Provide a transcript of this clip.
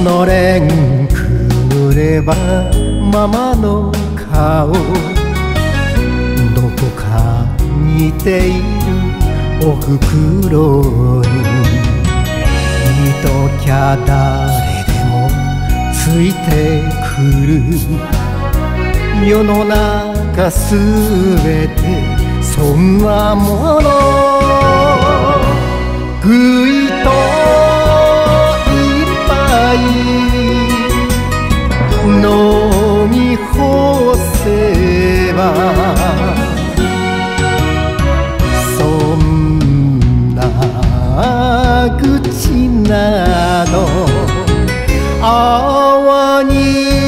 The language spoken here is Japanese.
のれんくぐればママの顔、どこか似ているおふくろに、見ときゃ誰でもついてくる。世の中すべてそんなもの、ぐいといっぱい飲み干せば、そんな口など泡に